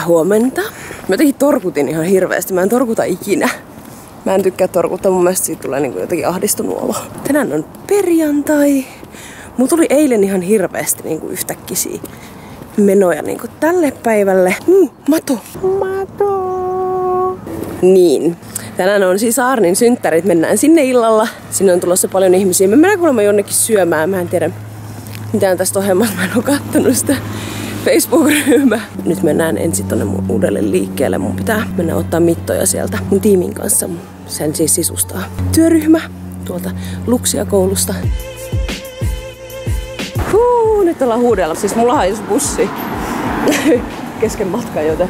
huomenta. Mä jotenkin torkutin ihan hirveästi. Mä en torkuta ikinä. Mä en tykkää torkuttaa. Mun mielestä siitä tulee niinku jotenkin ahdistunut olo. Tänään on perjantai. Mulla tuli eilen ihan hirveästi niinku yhtäkkisiä menoja niinku tälle päivälle. Mato. Niin. Tänään on siis Arnin synttärit. Mennään sinne illalla. Sinne on tulossa paljon ihmisiä. Me mennään kuulemma jonnekin syömään. Mä en tiedä mitään tästä ohjelmasta. Mä en oo kattonut sitä Facebook-ryhmää. Nyt mennään ensin tonne mun uudelle liikkeelle. Mun pitää mennä ottaa mittoja sieltä mun tiimin kanssa. Sen siis sisustaa työryhmä tuolta Luxia-koulusta. Nyt ollaan huudella. Siis mulla haisi bussi kesken matkan, joten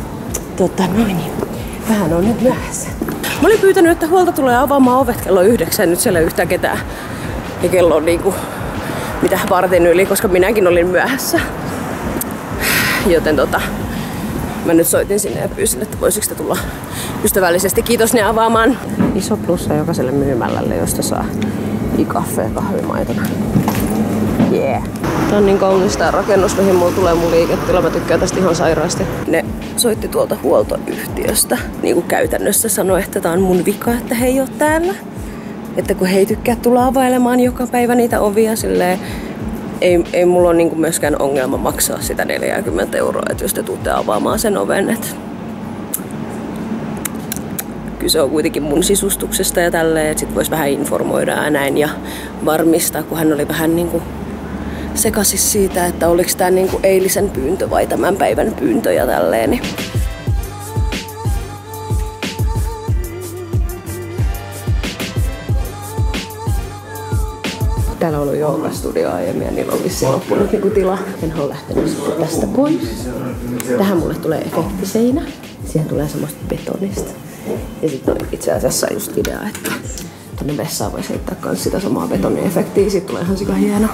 vähän on nyt myöhässä. Mä olin pyytänyt, että huolta tulee avaamaan ovet kello 9. Nyt siellä ei yhtään ketään. Ja kello on niinku vartin yli, koska minäkin olin myöhässä. Joten mä nyt soitin sinne ja pyysin, että voisiko tulla ystävällisesti. Kiitos ne avaamaan. Iso plussa jokaiselle myymälälle, josta saa i-kaffe ja kahvimaitona. Yeah. Tää on niin kaunis tää rakennus, mihin mulla tulee mun liiketila. Mä tykkään tästä ihan sairaasti. Ne soitti tuolta huoltoyhtiöstä. Niinku käytännössä sanoi, että tää on mun vika, että he ei oo täällä. Että kun he ei tykkää tulla availemaan joka päivä niitä ovia silleen. Ei mulla ole niinku myöskään ongelma maksaa sitä 40 €, että jos te tuutte avaamaan sen oven. Et kyse on kuitenkin mun sisustuksesta ja tälleen, että sit vois vähän informoida ja näin ja varmistaa, kun hän oli vähän niinku sekasis siitä, että oliks tää niinku eilisen pyyntö vai tämän päivän pyyntö ja tälleen. Niin. Täällä on ollut joogastudio aiemmin ja niillä on vissiin loppunut niinku tila. En ole lähtenyt sitten tästä pois. Tähän mulle tulee efektiseinä. Siihen tulee semmoista betonista. Ja sitten on itse asiassa just idea, että tonne vessaan voisi heittää kans sitä samaa betoniefektiä. Siitä tulee ihan sika hieno.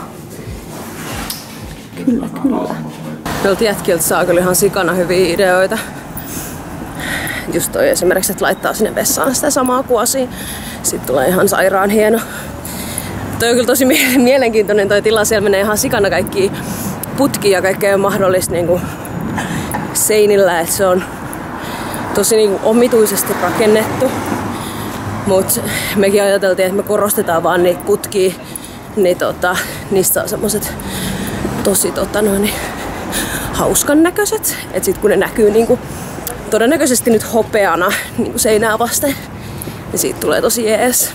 Kyllä. Noilta jätkiltä saa kyllä ihan sikana hyviä ideoita. Just toi esimerkiksi, että laittaa sinne vessaan sitä samaa kuosia. Sitten tulee ihan sairaan hieno. Toi on kyllä tosi mielenkiintoinen toi tila. Siellä menee ihan sikana kaikkia putkia ja kaikkea mahdollista niinku seinillä. Et se on tosi niinku omituisesti rakennettu. Mut mekin ajateltiin, että me korostetaan vaan niitä putkia. Niin niistä on semmoset tosi hauskan näköiset. Et sit kun ne näkyy niinku todennäköisesti nyt hopeana niinku seinää vasten, niin siitä tulee tosi jees.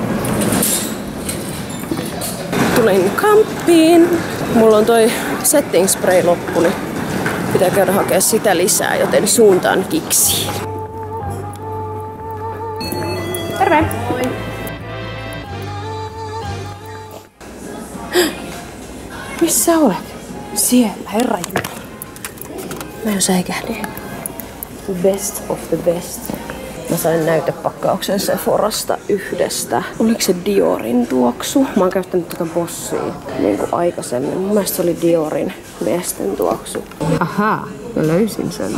Tulin kamppiin. Mulla on toi setting spray loppu, niin pitää käydä hakea sitä lisää, joten suuntaan Kiksiin. Terve! Moi! Missä olet? Siellä, herranjumala. Mä jo säikähdin. Best of the best. Mä sain näytepakkauksen Sephorasta yhdestä. Oliko se Diorin tuoksu? Mä oon käyttänyt tätä Bossia niin kuin aikaisemmin. Mun mielestä se oli Diorin miesten tuoksu. Ahaa, mä löysin sen.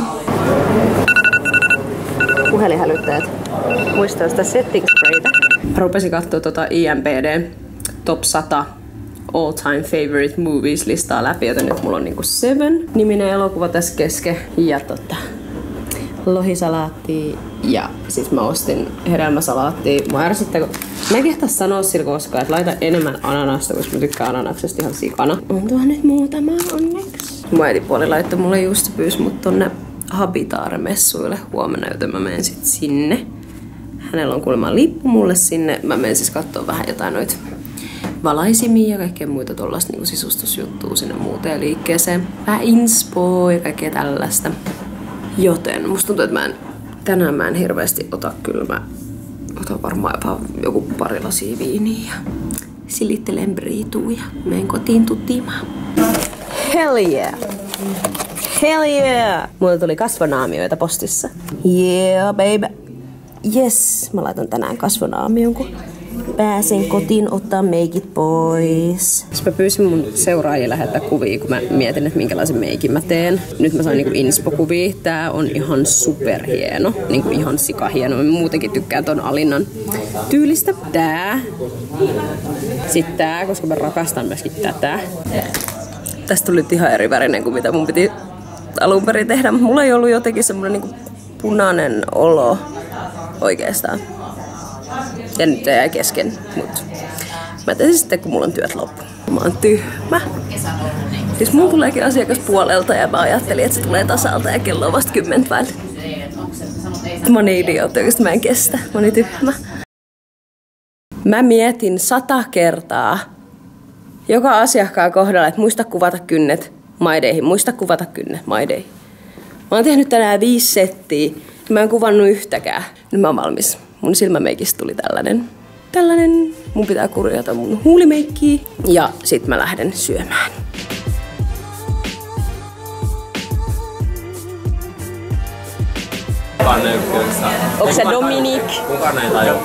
Puhelinhälyttäjät. Muistaa sitä setting sprayta. Mä rupesin kattoo IMDb Top 100 All Time Favorite Movies listaa läpi, joten nyt mulla on niinku Seven-niminen elokuva tässä kesken. Ja lohisalaattia ja siis mä ostin hedelmäsalaattia. Mä ärsyttää, kun mä en kehtaa sanoa sillä koskaan, että laita enemmän ananasta, koska mä tykkään ananaksesta ihan sikana. On tuohon nyt muutama onneksi. Mun äitipuoli laittoi mulle just, se pyysi mut tonne Habitaare-messuille huomenna, joten mä menen sit sinne. Hänellä on kuulemma lippu mulle sinne. Mä menen siis kattoo vähän jotain noita valaisimia ja kaikkea muita tollaista niinku sisustusjuttua sinne muuteen liikkeeseen. Vähän inspo ja kaikkea tällaista. Joten musta tuntuu, että tänään mä en hirveästi ota. Kyllä mä otan varmaan jopa joku pari lasia viiniä ja silittelen briituu ja menen kotiin tutimaan. Hell yeah! Hell yeah! Mulle tuli kasvonaamioita postissa. Yeah baby! Yes! Mä laitan tänään kasvonaamion, kun pääsen kotiin ottaa meikit pois. Mä pyysin mun seuraajia lähettää kuvia, kun mä mietin, että minkälaisen meikin mä teen. Nyt mä sain niinku inspo-kuvia. Tää on ihan superhieno. Niinku ihan sikahieno. Mä muutenkin tykkään ton Alinnan tyylistä. Tää. Sitten tää, koska mä rakastan myöskin tätä. Tästä tuli ihan eri värinen kuin mitä mun piti alun perin tehdä, mutta mulla ei ollut jotenkin semmoinen niinku punainen olo oikeastaan. Ja nyt jäi kesken, mutta mä tein sitten, kun mulla on työt loppu. Mä oon tyhmä. Siis mun tuleekin asiakaspuolelta ja mä ajattelin, että se tulee tasalta ja kello on vasta 10 päälle. Mä oon niin idiootti, oikeesti mä en kestä. Mä oon niin tyhmä. Mä mietin 100 kertaa joka asiakkaan kohdalla, että muista kuvata kynnet maideihin. Muista kuvata kynnet maideihin. Mä oon tehnyt tänään 5 settiä. Mä en kuvannut yhtäkään. Nyt mä oon valmis. Mun silmämeikistä tuli tällainen. Mun pitää kurjata mun huulimeikkiä. Ja sit mä lähden syömään. Onko se Dominique? Kukaan ei tajua.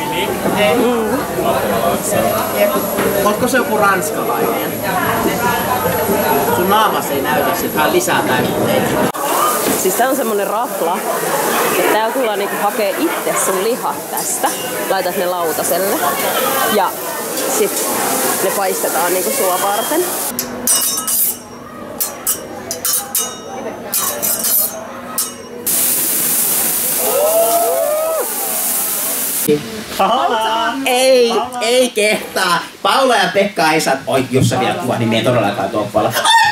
Ootko se joku ranskalainen? Sun naamas ei näytä sit vähän lisää täytteitä. Siis tää on semmonen rafla. Ja täällä tullaan niinku hakee itse sun lihat tästä. Laitat ne lautaselle. Ja sit ne paistetaan niinku sua varten. Ei kehtaa. Paula ja Pekka ei saa... Oi, jos sä vielä kuvat, niin me ei todellakaan tuo paljon.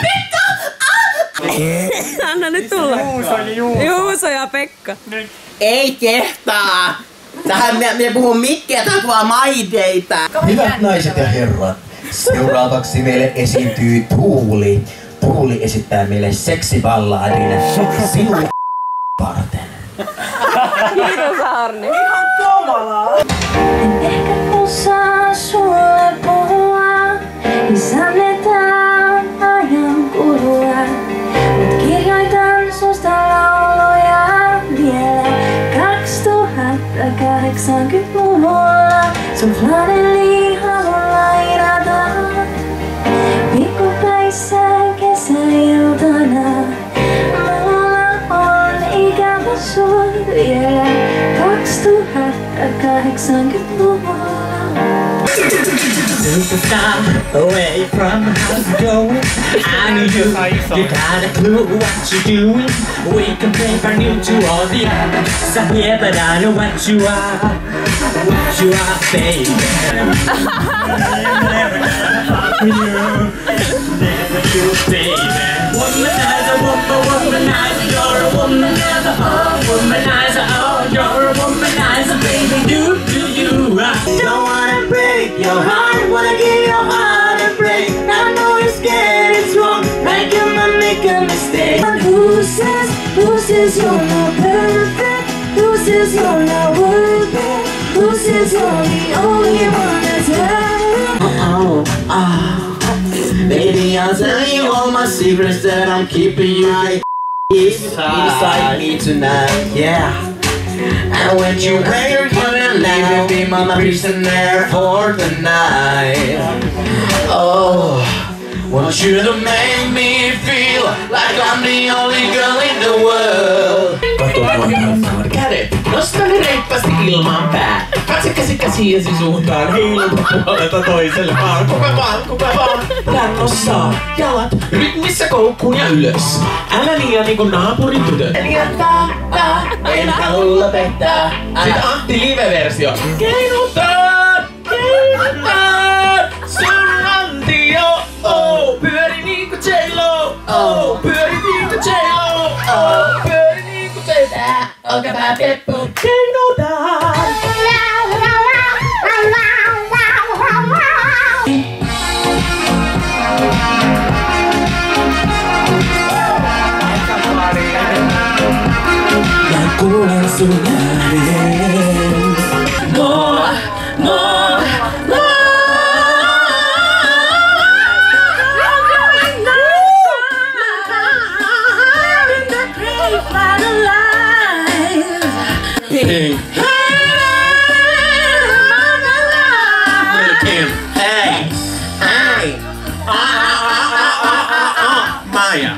Anna nyt tulla. Juuso ja Pekka. Ei kehtaa. Tähän me puhun mikkiä, tää kuvaa maideita. Hyvät naiset ja herrat, seuraavaksi meille esiintyy Tuuli. Tuuli esittää meille seksiballadin sinun varten. Kiitos Arni. Ihan kamalaa. En ehkä osaa sulle puhua, niin annetaan ajan kulua. Mut kirjoitan susta lauluja vielä 2080-luvulla. Sun flanelli haluan lainata pikkupäissä kesäiltana. Mulla on ikävä sun vielä 2080-luvulla. Superstar, away from how you going. I know you got a clue what you're doing. We can play brand new to all the others out here, but I know what you are, baby. Womanizer, womanizer, you're a womanizer, oh, womanizer, oh, you're a womanizer, baby, do you? I don't wanna break your heart, wanna give your heart a break. I know you're scared, it's wrong, like you might make a mistake. Who says you're not perfect? Who says you're not worth it? Who says you're the only one that's Baby, I'll tell you all my secrets that I'm keeping you inside me tonight, yeah. And when you wake up and leave, you'll be my prisoner for the night. Oh, want you to make me feel like I'm the only girl in the world. Kädet, nosta ne reippaasti ilmaan pää. Katse käsiesi suuntaan, heiluta puolelta toiselle vaan. Kuka vaan. Rannossa, jalat rytmissä koukkuun ja ylös. Älä liian niinku naapurin tytöt. En halua lopettaa. Sit Antti live-versio. Keinutaan, sun Antti, oh, pyöri niinku J-Lo, oh, pyöri niinku J-Lo, oh, pyöri niinku J-Lo, olkapää peppu, keinutaan. Mä kuulen sun äänen. Pink. Kim. Hey. Maya.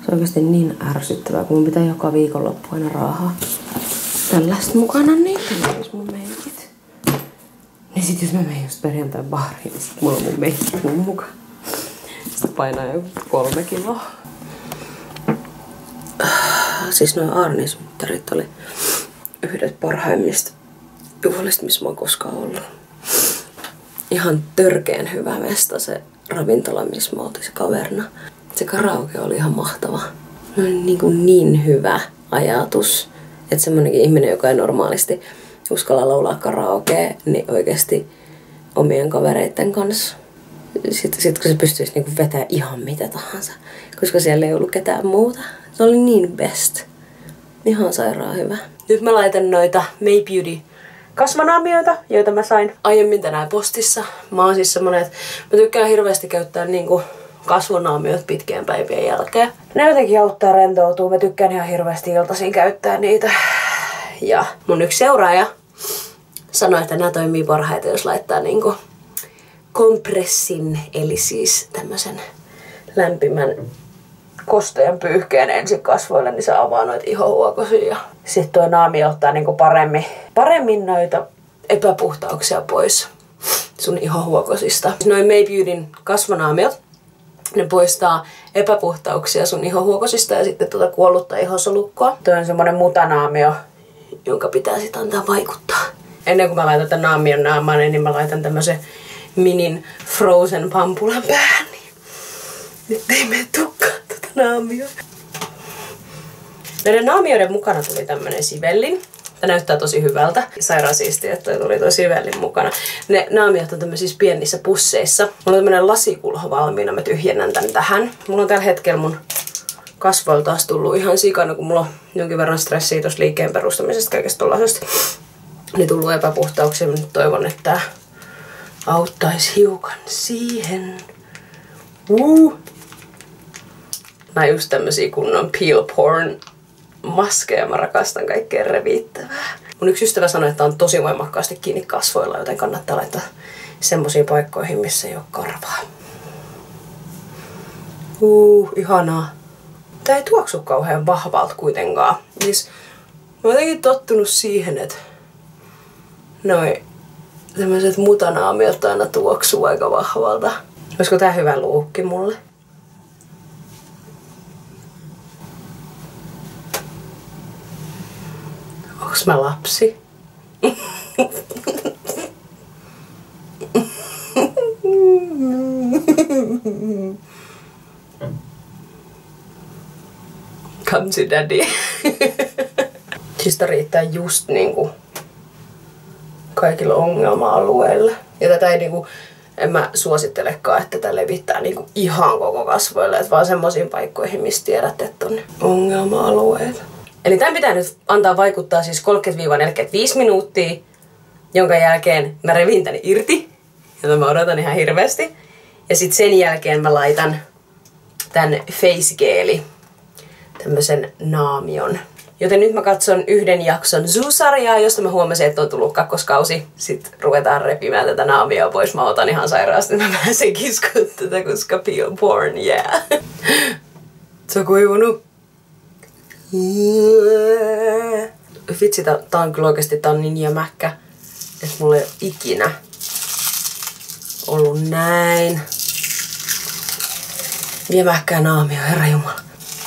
Se on oikeasti niin ärsyttävää, kun mun pitää joka viikonloppu aina raahaa tällaista mukana, niin olisi mun meikit. Niin sit jos mä menen just perjantai baariin, niin sit mulla on mun meikit mun mukaan. Sitä painaa joku 3 kiloa. Siis noi aarnismittarit oli yhdet parhaimmista juhlista, missä mä oon koskaan ollut. Ihan törkeen hyvä mesta se ravintola, missä mä oltiin se kaverina. Se karaoke oli ihan mahtava. Niin hyvä ajatus. Että semmonenkin ihminen, joka ei normaalisti uskalla laulaa karaokea, niin oikeasti omien kavereiden kanssa. Sitten kun se pystyisi niinku vetämään ihan mitä tahansa. Koska siellä ei ollut ketään muuta. Se oli niin best. Ihan sairaan hyvä. Nyt mä laitan noita May Beauty kasvanaamioita, joita mä sain aiemmin tänään postissa. Mä oon siis semmonen, että mä tykkään hirveästi käyttää niinku kasvonaamiot pitkien päivien jälkeen. Ne jotenkin auttaa rentoutua. Mä tykkään ihan hirveästi iltaisin käyttää niitä. Ja mun yksi seuraaja sanoi, että nämä toimii parhaiten, jos laittaa niinku kompressin, eli siis tämmösen lämpimän kostejan pyyhkeen ensin kasvoille, niin se avaa noita ihohuokosia. Sitten tuo naamio ottaa niinku paremmin noita epäpuhtauksia pois sun ihohuokosista. Noi May Beautyn kasvonaamiot, ne poistaa epäpuhtauksia sun ihohuokosista ja sitten tuota kuollutta ihosolukkoa. Tuo on semmonen mutanaamio, jonka pitää sit antaa vaikuttaa. Ennen kuin mä laitan tämän naamion naamaan, niin mä laitan tämmösen minin Frozen pampulan päähän. Nyt ei mene tukkaan tuota naamioa. Näiden naamioiden mukana tuli tämmönen sivellin. Tämä näyttää tosi hyvältä. Sairaan siistiä, että toi tuli toi sivellin mukana. Ne naamiot on tämmöisissä pienissä pusseissa. Mulla on tämmönen lasikulho valmiina, mä tyhjennän tän tähän. Mulla on tällä hetkellä mun kasvoilla taas tullut ihan sikana, kun mulla on jonkin verran stressiä tosta liikkeen perustamisesta kaikesta tollaisesta. Niin tullut epäpuhtauksia. Mä nyt toivon, että tää auttaisi hiukan siihen. Mä just tämmösiä kunnon peel porn maskeja, mä rakastan kaikkea reviittävää. Mun yksi ystävä sanoi, että on tosi voimakkaasti kiinni kasvoilla, joten kannattaa laittaa semmosiin paikkoihin, missä ei oo karvaa. Ihanaa. Tää ei tuoksu kauhean vahvalta kuitenkaan. Siis mä oon jotenkin tottunut siihen, että noi tämmöiset mutanaamiot aina tuoksuu aika vahvalta. Olisiko tää hyvä luukki mulle? Onks mä lapsi? Come to daddy. Siis tää riittää just niinku kaikilla ongelma-alueilla. Ja tätä ei niinku, en mä suosittelekaan, että tätä levittää niinku ihan koko kasvoille, et vaan semmosiin paikkoihin, mistä tiedät, että on ongelma-alueet. Eli tämän pitää nyt antaa vaikuttaa siis 30-45 minuuttia, jonka jälkeen mä revin tän irti, jota mä odotan ihan hirveästi. Ja sit sen jälkeen mä laitan tän face geeli, tämmösen naamion. Joten nyt mä katson yhden jakson Zoo-sarjaa, josta mä huomasin, että on tullut kakkoskausi. Sitten ruvetaan repimään tätä naamioa pois. Mä otan ihan sairaasti, mä pääsen kiskoon tätä, koska peel porn, yeah. Se on kuivunut. Vitsi, tää on kyllä oikeesti niin jämäkkä, että mulla ei ole ikinä ollut näin jämäkkää naamio, herranjumala.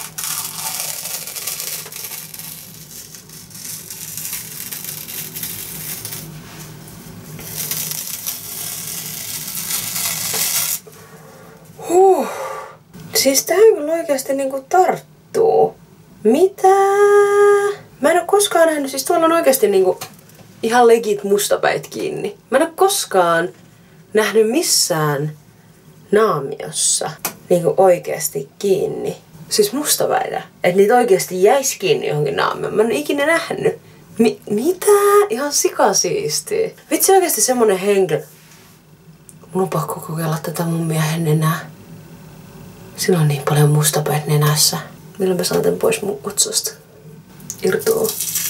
Siis tähän kyllä oikeesti niinku tarttuu. Mitä? Mä en oo koskaan nähnyt, siis tuolla on oikeesti niinku ihan legit mustapäit kiinni. Mä en oo koskaan nähnyt missään naamiossa niinku oikeesti kiinni. Siis mustapäitä. Et niitä oikeesti jäis kiinni johonkin naamioon. Mä en oo ikinä nähnyt. Mitä? Ihan sikasiistiä. Vitsi oikeesti semmonen henkilö. Mun on pakko kokeilla tätä mun miehen nenää. Sillä on niin paljon mustapäät nenässä. Milloin mä saan tän pois mun otsosta? Irtoaa.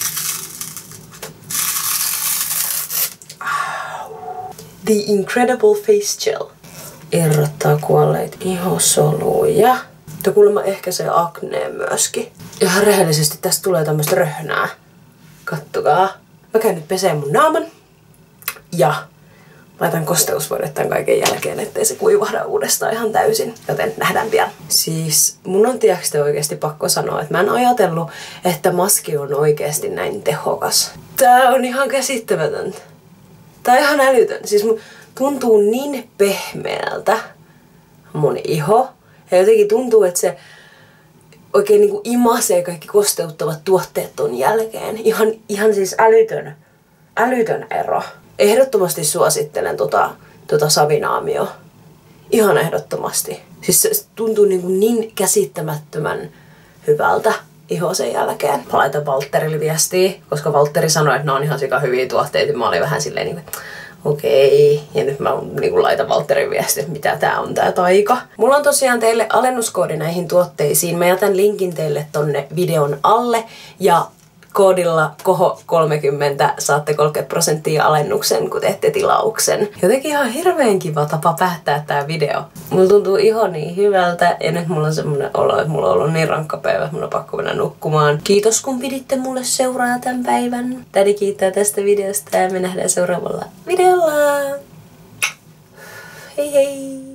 The Incredible Face Gel. Irrottaa kuolleita ihosoluja. Ja kuulemma ehkäisee akneen myöskin. Ja rehellisesti tästä tulee tämmöstä röhnää. Kattokaa. Mä käyn nyt peseen mun naaman. Ja laitan kosteusvoidet tämän kaiken jälkeen, ettei se kuivahda uudestaan ihan täysin. Joten nähdään pian. Siis mun on tiedätkö oikeasti pakko sanoa, että mä en ajatellut, että maski on oikeasti näin tehokas. Tää on ihan käsittämätöntä. Tää on ihan älytön. Siis mun tuntuu niin pehmeältä mun iho. Ja jotenkin tuntuu, että se oikein niinku imasee kaikki kosteuttavat tuotteet ton jälkeen. Ihan siis älytön ero. Ehdottomasti suosittelen tota Savinaamio. Ihan ehdottomasti. Siis se tuntuu niin käsittämättömän hyvältä iho sen jälkeen. Mä laitan Valtterille viestiä, koska Valtteri sanoi, että ne on ihan sika hyviä tuotteita. Mä olin vähän silleen niinku, okei. Ja nyt mä niinku laitan Valtterin viestiä, että mitä tää on tää taika. Mulla on tosiaan teille alennuskoodi näihin tuotteisiin. Mä jätän linkin teille tonne videon alle. Ja koodilla KOHO30 saatte 30% alennuksen, kun teette tilauksen. Jotenkin ihan hirveän kiva tapa päättää tää video. Mulla tuntuu iho niin hyvältä ja nyt mulla on semmonen olo, että mulla on ollut niin rankka päivä, että mulla on pakko mennä nukkumaan. Kiitos kun piditte mulle seuraa tämän päivän. Tädi kiittää tästä videosta ja me nähdään seuraavalla videolla. Hei hei!